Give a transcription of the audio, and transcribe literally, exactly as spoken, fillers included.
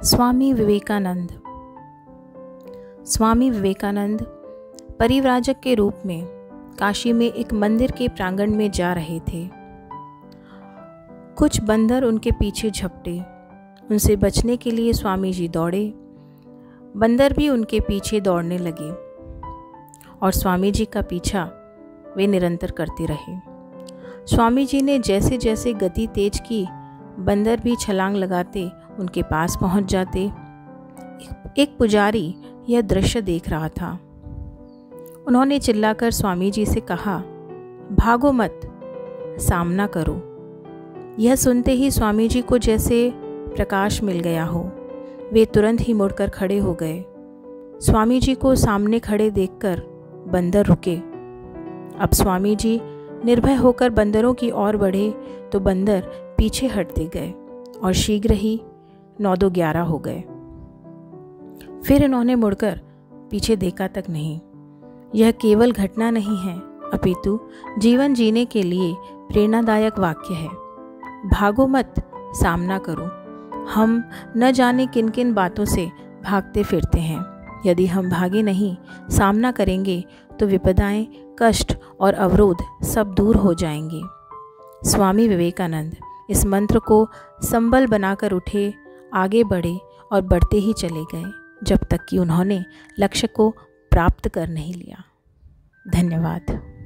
स्वामी विवेकानंद। स्वामी विवेकानंद परिव्राजक के रूप में काशी में एक मंदिर के प्रांगण में जा रहे थे। कुछ बंदर उनके पीछे झपटे। उनसे बचने के लिए स्वामी जी दौड़े। बंदर भी उनके पीछे दौड़ने लगे और स्वामी जी का पीछा वे निरंतर करते रहे। स्वामी जी ने जैसे जैसे गति तेज की, बंदर भी छलांग लगाते उनके पास पहुंच जाते। एक पुजारी यह दृश्य देख रहा था। उन्होंने चिल्लाकर स्वामी जी से कहा, भागो मत, सामना करो। यह सुनते ही स्वामी जी को जैसे प्रकाश मिल गया हो। वे तुरंत ही मुड़कर खड़े हो गए। स्वामी जी को सामने खड़े देखकर बंदर रुके। अब स्वामी जी निर्भय होकर बंदरों की ओर बढ़े तो बंदर पीछे हटते गए और शीघ्र ही नौ दो ग्यारह हो गए। फिर इन्होंने मुड़कर पीछे देखा तक नहीं। यह केवल घटना नहीं है, अपितु जीवन जीने के लिए प्रेरणादायक वाक्य है। भागो मत, सामना करो। हम न जाने किन किन बातों से भागते फिरते हैं। यदि हम भागे नहीं, सामना करेंगे तो विपदाएं, कष्ट और अवरोध सब दूर हो जाएंगे। स्वामी विवेकानंद इस मंत्र को संबल बनाकर उठे, आगे बढ़े और बढ़ते ही चले गए जब तक कि उन्होंने लक्ष्य को प्राप्त कर नहीं लिया। धन्यवाद।